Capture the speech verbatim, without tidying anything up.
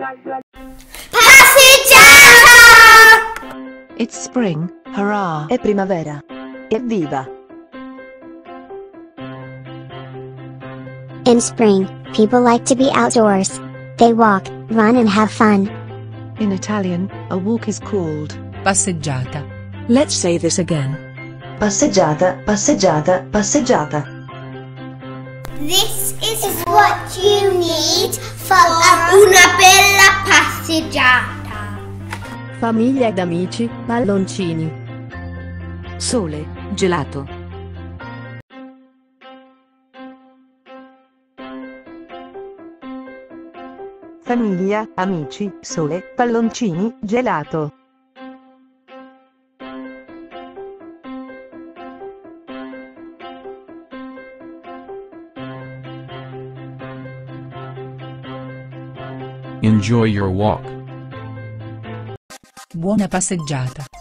Passeggiata! It's spring, hurrah! È primavera. Evviva! In spring, people like to be outdoors. They walk, run and have fun. In Italian, a walk is called Passeggiata. Let's say this again. Passeggiata, passeggiata, passeggiata. This is what you need for a- una bella passeggiata. Famiglia ed amici, palloncini. Sole, gelato. famiglia, amici, sole, palloncini, gelato. Enjoy your walk. Buona passeggiata.